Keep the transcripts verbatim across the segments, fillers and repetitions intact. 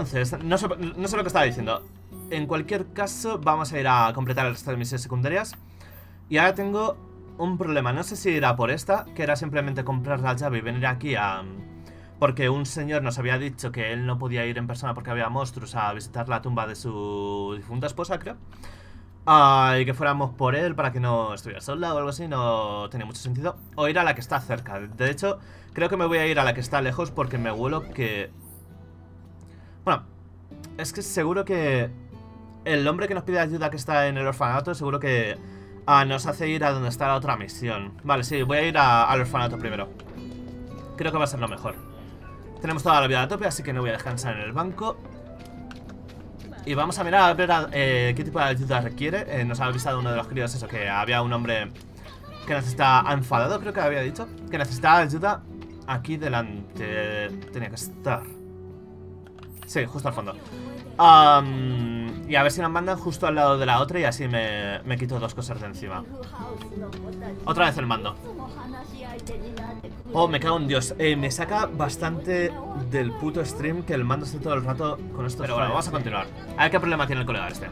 entonces, no sé, no sé lo que estaba diciendo. En cualquier caso, vamos a ir a completar el resto de misiones secundarias. Y ahora tengo un problema. No sé si irá por esta, que era simplemente comprar la llave y venir aquí a... Porque un señor nos había dicho que él no podía ir en persona porque había monstruos a visitar la tumba de su difunta esposa, creo. Uh, y que fuéramos por él para que no estuviera sola o algo así. No tenía mucho sentido. O ir a la que está cerca. De hecho, creo que me voy a ir a la que está lejos porque me huelo que... Bueno, es que seguro que el hombre que nos pide ayuda que está en el orfanato seguro que uh, nos hace ir a donde está la otra misión. Vale, sí, voy a ir a, al orfanato primero. Creo que va a ser lo mejor. Tenemos toda la vida a tope, así que no voy a descansar en el banco. Y vamos a mirar a ver a, eh, qué tipo de ayuda requiere. eh, Nos ha avisado uno de los críos eso, que había un hombre que necesita enfadado, creo que había dicho, que necesitaba ayuda aquí delante. Tenía que estar. Sí, justo al fondo. um, Y a ver si nos mandan justo al lado de la otra y así me, me quito dos cosas de encima. Otra vez el mando. Oh, me cago en Dios. eh, Me saca bastante del puto stream que el mando esté todo el rato con esto. Pero bueno, vamos a continuar. A ver qué problema tiene el colega este.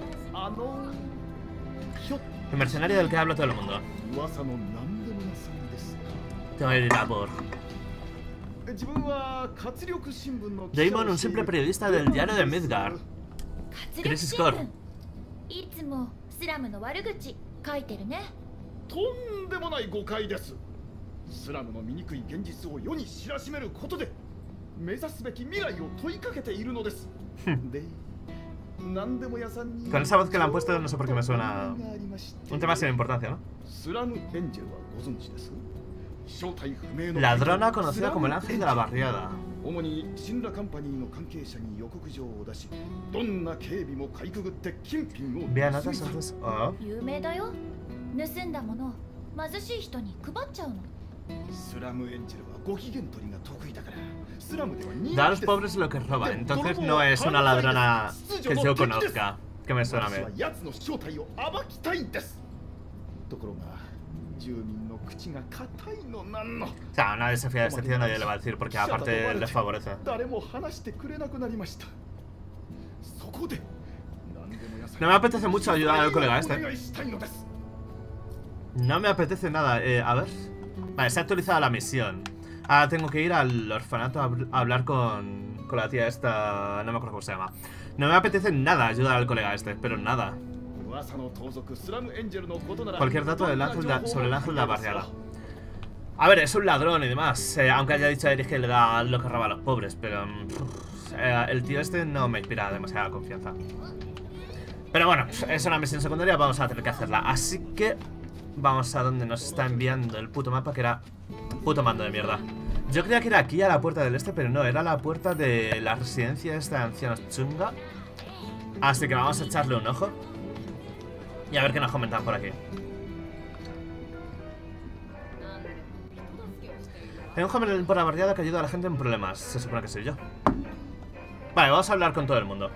El mercenario del que habla todo el mundo. Tengo que ir a por... Damon, un simple periodista del diario de Midgard. Crisis Core. Con esa voz que le han puesto no sé por qué me suena un tema sin importancia, ¿no? Ladrona conocida como el ángel de la barriada. Vea notas antes. Oh. Da a los pobres lo que roba. Entonces no es una ladrona que yo conozca, que me suena a mí. O sea, una desafía de este tío nadie le va a decir porque aparte les favorece. No me apetece mucho ayudar al colega este. No me apetece nada. Eh, a ver. Vale, se ha actualizado la misión. Ahora tengo que ir al orfanato a hablar con, con la tía esta. No me acuerdo cómo se llama. No me apetece nada ayudar al colega este, pero nada. Cualquier dato del ángel de, sobre el ángel de la barriada. A ver, es un ladrón y demás. Eh, aunque haya dicho a Erich que le da lo que roba a los pobres, pero pff, eh, el tío este no me inspira demasiada confianza. Pero bueno, es una misión secundaria, vamos a tener que hacerla. Así que vamos a donde nos está enviando el puto mapa, que era puto mando de mierda. Yo creía que era aquí a la puerta del este, pero no, era la puerta de la residencia esta de ancianos chunga. Así que vamos a echarle un ojo y a ver qué nos comentan por aquí. Hay un joven por la barriada que ayuda a la gente en problemas. Se supone que soy yo. Vale, vamos a hablar con todo el mundo.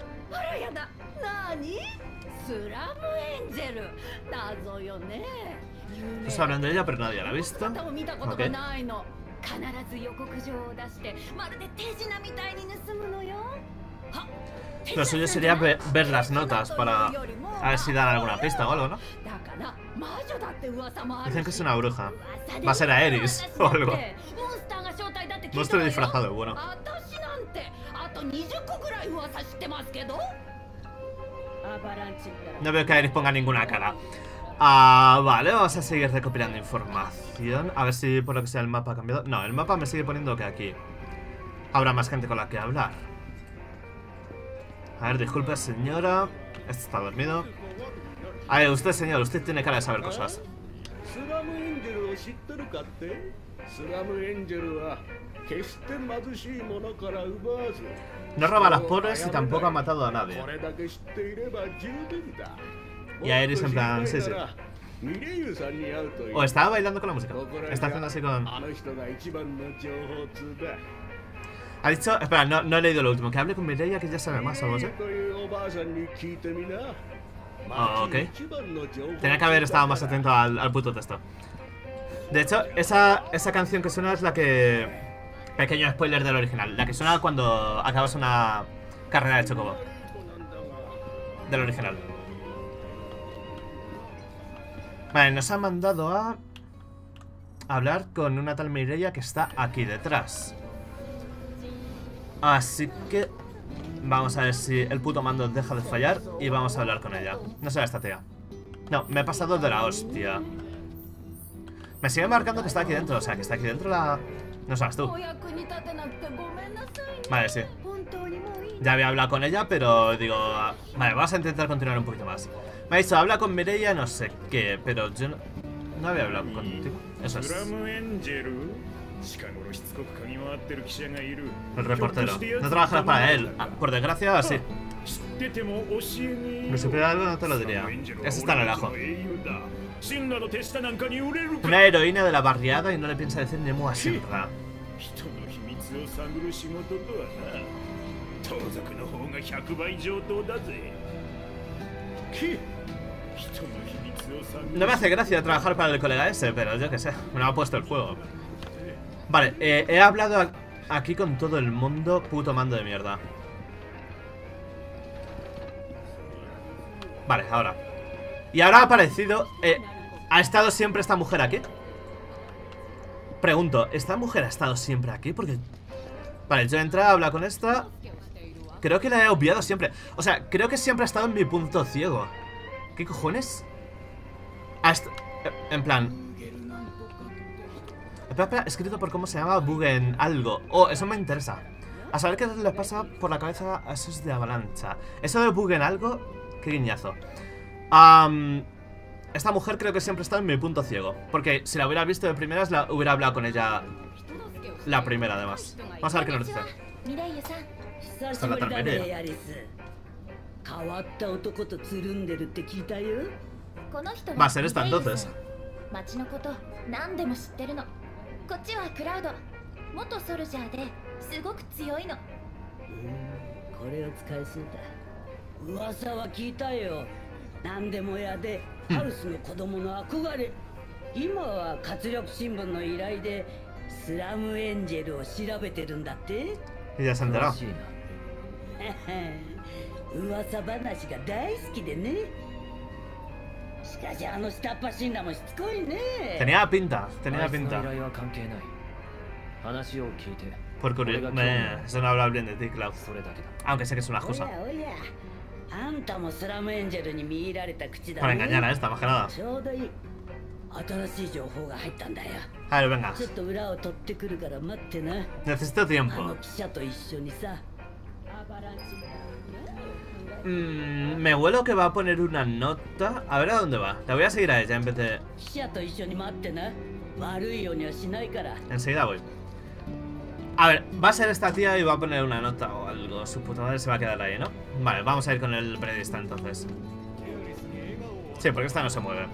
Estamos hablando de ella, pero nadie la ha visto. Okay. Lo suyo sería ver, ver las notas para a ver si dan alguna pista o algo, ¿no? Dicen que es una bruja. Va a ser a Eris o algo. Monstruo disfrazado, bueno. No veo que Eris ponga ninguna cara. Ah, vale, vamos a seguir recopilando información. A ver si por lo que sea el mapa ha cambiado. No, el mapa me sigue poniendo que aquí habrá más gente con la que hablar. A ver, disculpe señora. Este está dormido. A ver, usted señor, usted tiene cara de saber cosas. No roba a las pobres y tampoco ha matado a nadie. Y a Eris en plan, sí, sí. O estaba bailando con la música. Está haciendo así con... Ha dicho... Espera, no, no he leído lo último. Que hable con Mireia, que ya sabe más o algo así. Oh, ok. Tenía que haber estado más atento al, al puto texto. De hecho, esa, esa canción que suena es la que... Pequeño spoiler del original. La que suena cuando acabas una carrera de Chocobo. Del original. Vale, nos han mandado a hablar con una tal Mireia que está aquí detrás. Así que vamos a ver si el puto mando deja de fallar y vamos a hablar con ella. No será esta tía. No, me he pasado de la hostia. Me sigue marcando que está aquí dentro, o sea, que está aquí dentro la... No sabes tú. Vale, sí. Ya había hablado con ella, pero digo... Vale, vamos a intentar continuar un poquito más. Me ha dicho, habla con Mireia, no sé qué, pero yo no... No había hablado contigo. Eso es. El reportero. No trabajarás para él. Ah, por desgracia, sí. No supiera algo, no te lo diría. Ese está en el ajo. Una heroína de la barriada y no le piensa decir ni mu a Shinra. No me hace gracia trabajar para el colega ese, pero yo que sé, me lo ha puesto el juego. Vale, eh, he hablado aquí con todo el mundo, puto mando de mierda. Vale, ahora. Y ahora ha aparecido... Eh, ¿Ha estado siempre esta mujer aquí? Pregunto, ¿esta mujer ha estado siempre aquí? Porque... Vale, yo he entrado a hablar con esta. Creo que la he obviado siempre. O sea, creo que siempre ha estado en mi punto ciego. ¿Qué cojones? Hasta... En plan... Espera, espera, escrito por cómo se llama Bugen algo. Oh, eso me interesa. A saber qué le pasa por la cabeza a esos de avalancha. Eso de Bugen algo, qué guiñazo. um, Esta mujer creo que siempre está en mi punto ciego. Porque si la hubiera visto de primeras, la hubiera hablado con ella. La primera, además. Vamos a ver qué nos dice. Esta es la Mireia. Va a ser esta entonces. Y ya se ha enterado. Tenía pinta, tenía pinta. Por curiosidad, eso no habla bien de ti, Cloud. Aunque sé que es una cosa. Para engañar a esta, más que nada. A ver, venga. Necesito tiempo. Mm, me huelo que va a poner una nota. A ver a dónde va. La voy a seguir a ella en vez de... Enseguida voy. A ver, va a ser esta tía y va a poner una nota o algo. Su puta madre se va a quedar ahí, ¿no? Vale, vamos a ir con el periodista entonces. Sí, porque esta no se mueve.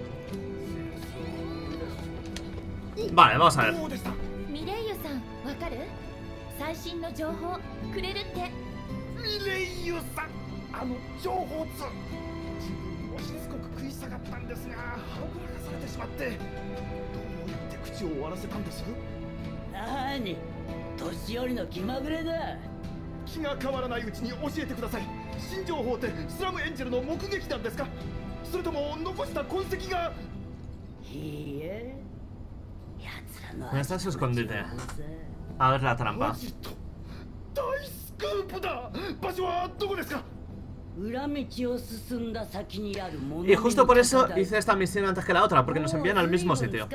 Vale, vamos a ver. ¿Dónde está su escondite? A ver la trampa. Y justo por eso hice esta misión antes que la otra, porque nos envían al mismo sitio.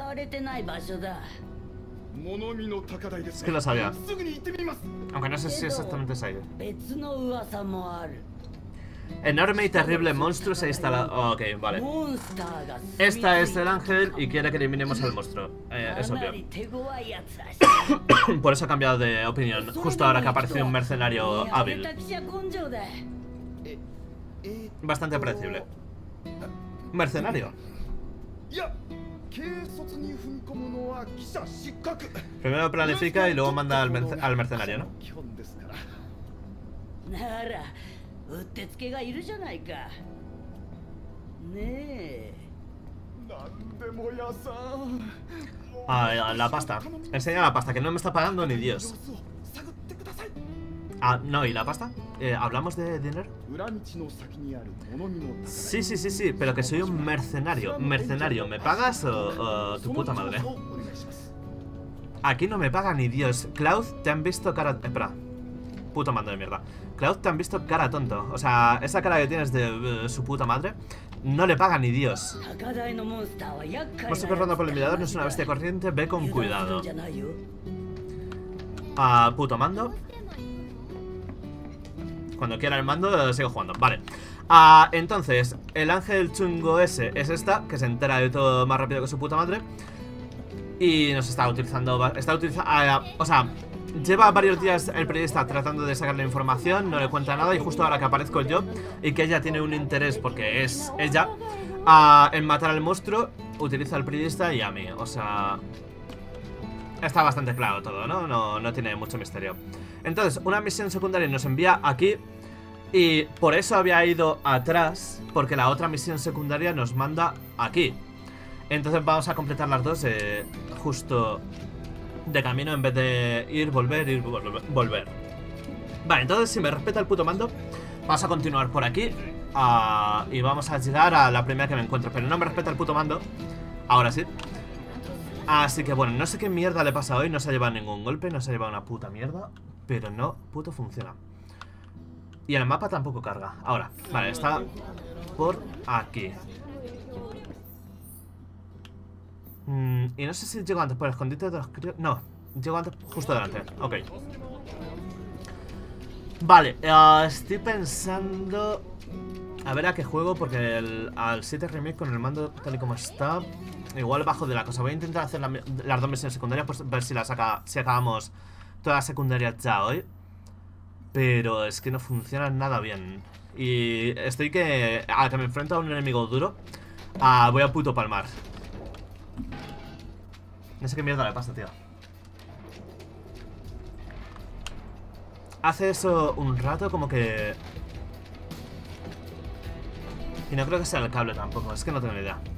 Es que lo sabía. Aunque no sé si exactamente es ahí. Enorme y terrible monstruo se ha instalado. Oh, ok, vale. Esta es el ángel y quiere que eliminemos al monstruo. Eh, es obvio. Por eso ha cambiado de opinión. Justo ahora que ha aparecido un mercenario hábil. Bastante predecible. Mercenario. Primero planifica y luego manda al, merc al mercenario, ¿no? Ah, la pasta. Enseña la pasta, que no me está pagando ni Dios. Ah, no, ¿y la pasta? Eh, ¿Hablamos de dinero? Sí, sí, sí, sí, pero que soy un mercenario. Mercenario, ¿me pagas o, o tu puta madre? Aquí no me paga ni Dios. Cloud, te han visto cara... Espera. Puta mando de mierda. Cloud, te han visto cara tonto. O sea, esa cara que tienes de uh, su puta madre, no le paga ni Dios. Monstruo que ronda por el mirador no es una bestia corriente, ve con cuidado. Ah, puto mando. Cuando quiera el mando, sigo jugando. Vale. Ah, entonces, el ángel chungo ese es esta, que se entera de todo más rápido que su puta madre. Y nos está utilizando... Está utilizando... Ah, o sea, lleva varios días el periodista tratando de sacarle información, no le cuenta nada. Y justo ahora que aparezco yo y que ella tiene un interés, porque es ella, ah, en matar al monstruo, utiliza al periodista y a mí. O sea... Está bastante claro todo, ¿no? No, no tiene mucho misterio. Entonces, una misión secundaria nos envía aquí. Y por eso había ido atrás, porque la otra misión secundaria nos manda aquí. Entonces vamos a completar las dos eh, justo de camino, en vez de ir, volver, ir, volver, volver. Vale, entonces si me respeta el puto mando, vamos a continuar por aquí uh, y vamos a llegar a la primera que me encuentro. Pero no me respeta el puto mando. Ahora sí. Así que bueno, no sé qué mierda le pasa hoy. No se ha llevado ningún golpe, no se ha llevado una puta mierda, pero no puto funciona. Y el mapa tampoco carga. Ahora, vale, está por aquí. Mm, y no sé si llego antes por el escondite de los críos. No, llego antes justo delante. Ok. Vale, uh, estoy pensando a ver a qué juego, porque el, al siete Remake con el mando tal y como está, igual bajo de la cosa. Voy a intentar hacer la, las dos misiones secundarias, pues ver si las saca, si acabamos todas las secundarias ya hoy. Pero es que no funciona nada bien. Y estoy que... A que me enfrento a un enemigo duro, uh, voy a puto palmar. No sé qué mierda le pasa, tío. Hace eso un rato como que... Y no creo que sea el cable tampoco, es que no tengo ni idea.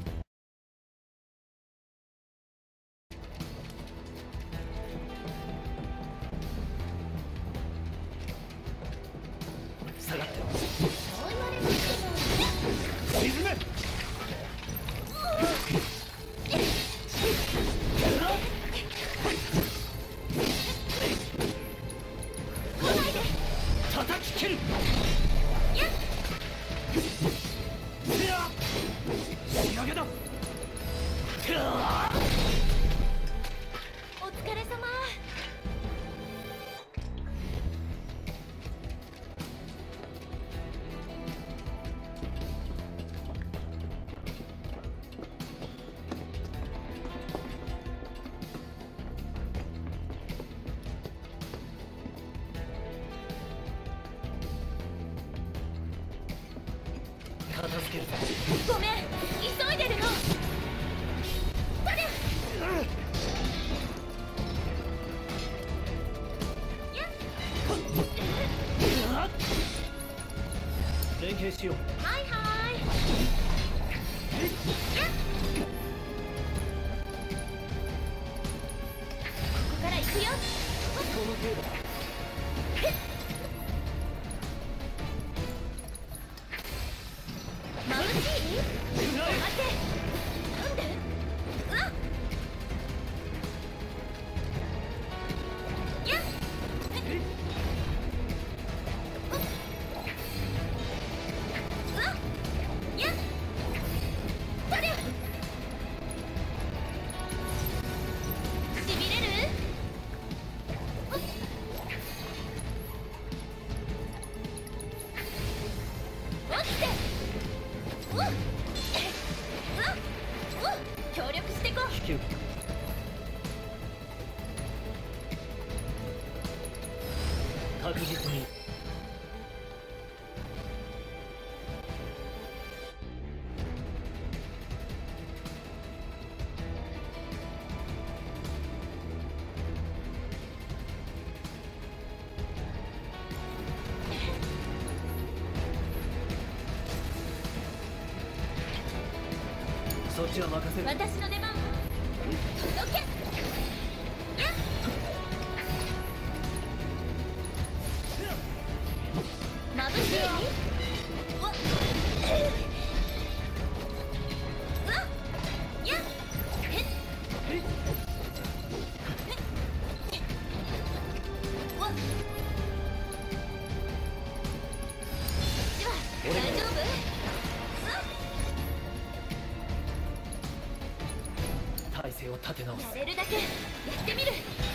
体勢を立て直す。 やれるだけやってみる。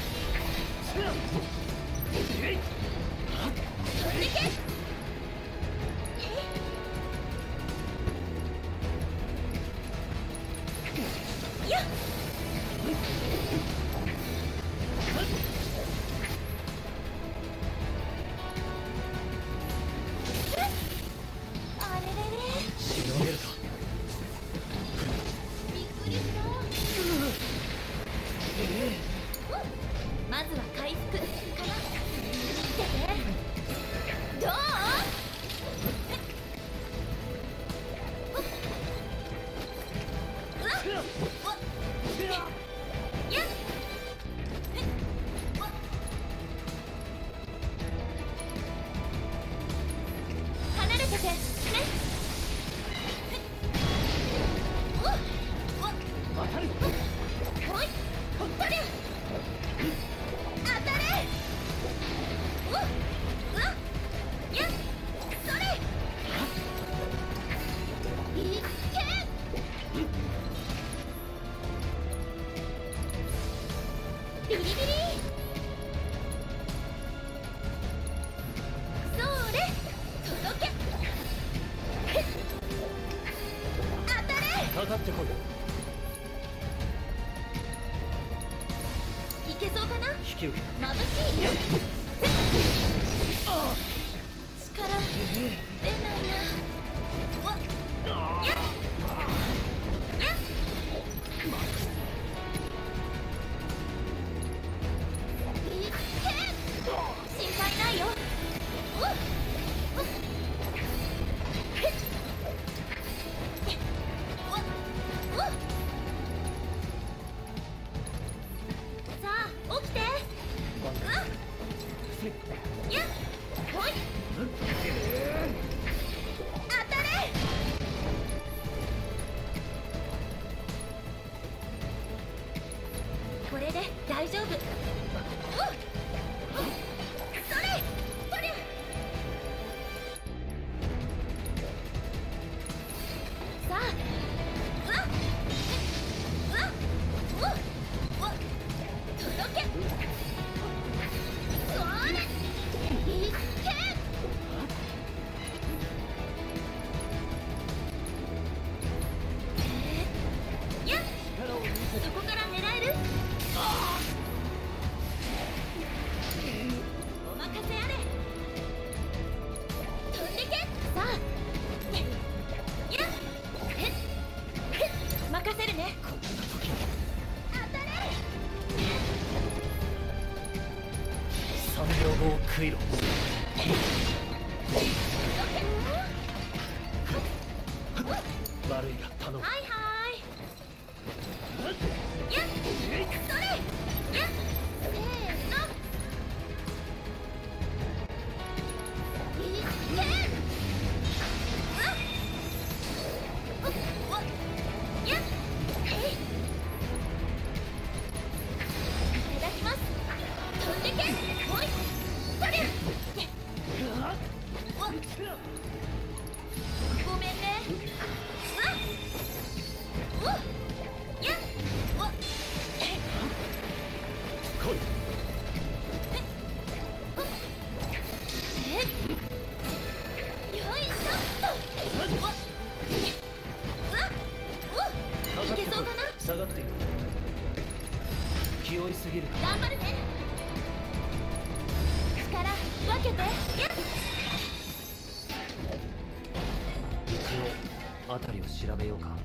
飛んでけ。やっ。あれれれ。 しのげるか。 びっくりした。まずは回復かな。見てて。どう？うわっ。やっ。離れててね。おっ。 当たる。 おい。取れ。当たれ。おっ。うわっ。やっ。それ。いっけ。ビリビリ。それ。届け。当たれ。 かかってこい。 いけそうかな。 引き受けた。 眩しいよ。力出ないな。わっ。やっ。やっ。いっけ。心配ないよ。おっ。おっ。おっ。おっ。さあ起きて。 ワンうわっ。 セッやっ。ほい。当たれ。これで大丈夫。おっ。おっ。それ。とりゃ。さあ。うわっ。うわっ。おっ。おっ。届け。それ。いっけ。やっ。 力を見せそこから狙える。お任せあれ。飛んでけ。さあ。やっ。へっへっ。任せるね。 こんな時に当たれ。 三秒後を食いろ。悪いが頼む。 はいはい。やっ。それ。やっ。せーの。いっけ。うわっ。おっ。おっ。やっ。えい。いただきます。飛んでけ。ほい。とりゃ。おっ。ごめんね。うわっ。おっ。やっ。おっ。 来い。 えっ。よいしょっと。おっ。うわっ。おっ。いけそうかな。 下がっている。気負いすぎる。 頑張るね。力分けて。やっ。 一応辺りを調べようか。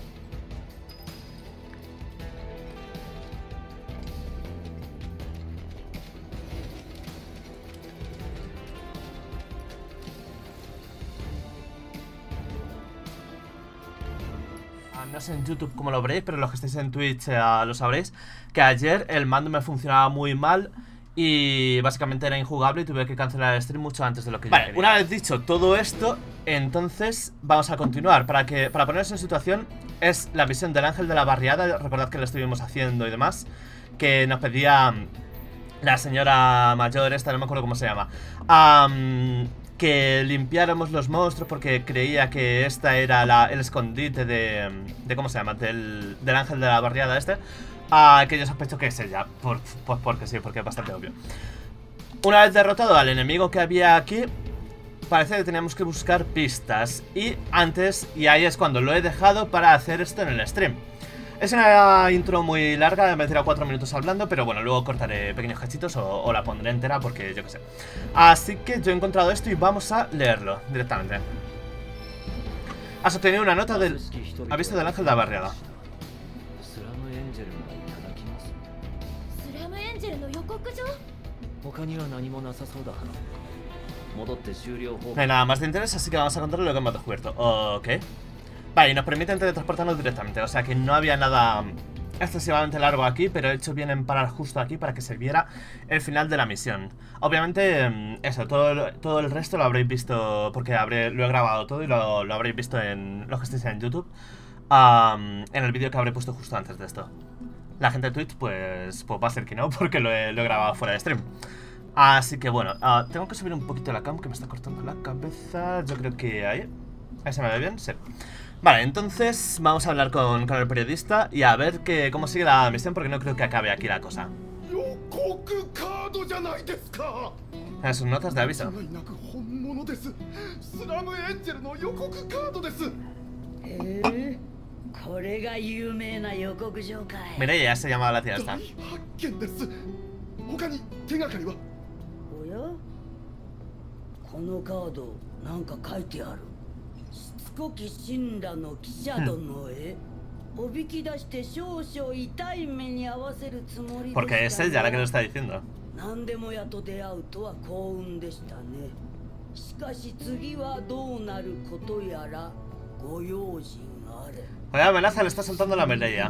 No sé en YouTube cómo lo veréis, pero los que estáis en Twitch eh, lo sabréis. Que ayer el mando me funcionaba muy mal Y básicamente era injugable y tuve que cancelar el stream mucho antes de lo que yo quería. Vale, una vez dicho todo esto, entonces vamos a continuar. Para que para ponernos en situación, es la misión del ángel de la barriada. Recordad que lo estuvimos haciendo y demás, que nos pedía la señora mayor esta, no me acuerdo cómo se llama, um, que limpiáramos los monstruos porque creía que esta era la, el escondite de, de... ¿Cómo se llama? Del, del ángel de la barriada este. Uh, que yo sospecho que es ella, por, pues porque sí, porque es bastante obvio. Una vez derrotado al enemigo que había aquí, parece que teníamos que buscar pistas. Y antes, y ahí es cuando lo he dejado para hacer esto en el stream. Es una intro muy larga, me he tirado cuatro minutos hablando, pero bueno, luego cortaré pequeños cachitos o, o la pondré entera porque yo qué sé. Así que yo he encontrado esto y vamos a leerlo directamente. Has obtenido una nota del aviso del ángel de la barriada. No hay nada más de interés, así que vamos a contar lo que hemos descubierto. Ok. Vale, y nos permiten teletransportarnos directamente. O sea que no había nada excesivamente largo aquí, pero he hecho bien en parar justo aquí para que se viera el final de la misión. Obviamente, eso, todo, todo el resto lo habréis visto porque habré, lo he grabado todo y lo, lo habréis visto en los que estéis en YouTube, um, en el vídeo que habré puesto justo antes de esto. La gente de Twitch, pues, pues va a ser que no, porque lo he, lo he grabado fuera de stream. Así que bueno, uh, tengo que subir un poquito la cam, que me está cortando la cabeza. Yo creo que ahí. Ahí se me ve bien, sí. Vale, entonces vamos a hablar con, con el periodista y a ver que, cómo sigue la misión, porque no creo que acabe aquí la cosa. En sus notas de aviso. Mira, ya se llamaba la tía esta. Porque es ella la que lo está diciendo. Vaya amenaza le está soltando la Mireia.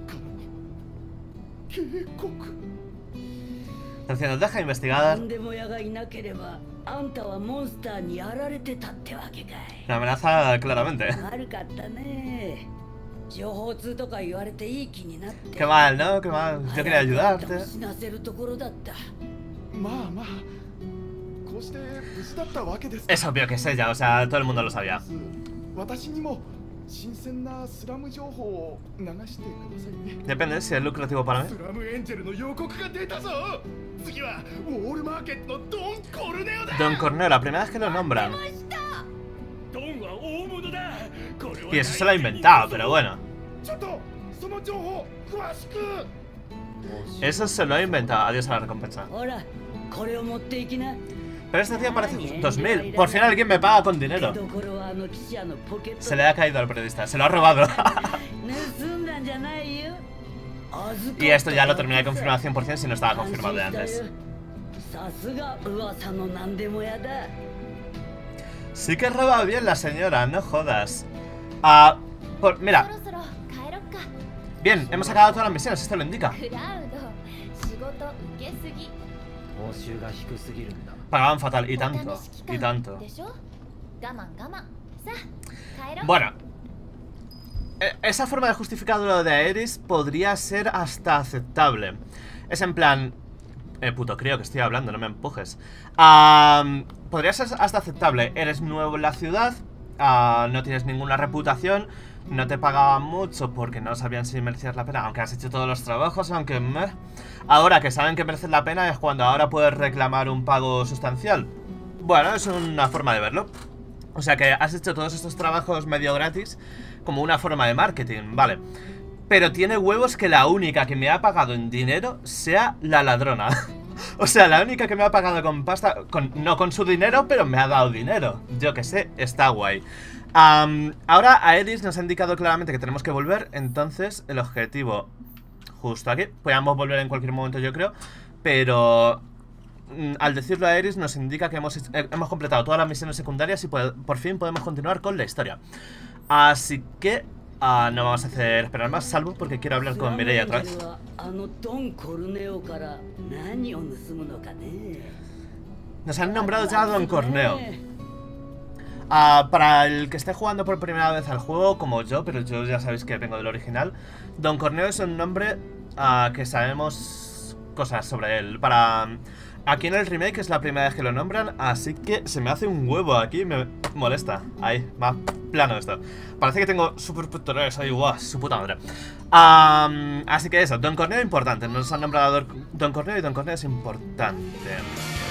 Está diciendo, deja investigar. La amenaza claramente. Qué mal, ¿no? Qué mal. Yo quería ayudarte. Es obvio que es ella, o sea, todo el mundo lo sabía. Depende si es lucrativo para mí. Don Corneo, la primera vez que lo nombran. Y eso se lo ha inventado, pero bueno. Eso se lo ha inventado. Adiós a la recompensa. Pero este tío parece dos mil. Por fin alguien me paga con dinero. Se le ha caído al periodista. Se lo ha robado. Y esto ya lo terminé de confirmar al cien por cien si no estaba confirmado de antes. Sí que roba bien la señora, no jodas. Ah, por, mira. Bien, hemos acabado todas las misiones, esto lo indica. Pagaban fatal, y tanto, y tanto. Bueno, esa forma de justificar lo de Aeris podría ser hasta aceptable. Es en plan... Eh, puto crío, que estoy hablando, no me empujes. um, Podría ser hasta aceptable. Eres nuevo en la ciudad, uh, no tienes ninguna reputación, no te pagaban mucho porque no sabían si merecías la pena, aunque has hecho todos los trabajos, aunque... Meh. Ahora que saben que mereces la pena es cuando ahora puedes reclamar un pago sustancial. Bueno, es una forma de verlo. O sea que has hecho todos estos trabajos medio gratis como una forma de marketing, vale. Pero tiene huevos que la única que me ha pagado en dinero sea la ladrona. O sea, la única que me ha pagado con pasta, con, no con su dinero, pero me ha dado dinero. Yo que sé, está guay. um, Ahora Aeris nos ha indicado claramente que tenemos que volver. Entonces el objetivo justo aquí, podríamos volver en cualquier momento yo creo, pero mm, al decirlo a Aeris nos indica que hemos, eh, hemos completado todas las misiones secundarias y por, por fin podemos continuar con la historia. Así que uh, no vamos a hacer esperar más, salvo porque quiero hablar con Mireia otra vez. Nos han nombrado ya a Don Corneo. Uh, para el que esté jugando por primera vez al juego, como yo, pero yo ya sabéis que vengo del original, Don Corneo es un nombre uh, que sabemos cosas sobre él. Para... Aquí en el remake es la primera vez que lo nombran, así que se me hace un huevo aquí, me molesta. Ahí, va plano esto. Parece que tengo super pectorales ahí, guau, su puta madre. Um, así que eso, Don Corneo importante, nos han nombrado Don Corneo y Don Corneo es importante.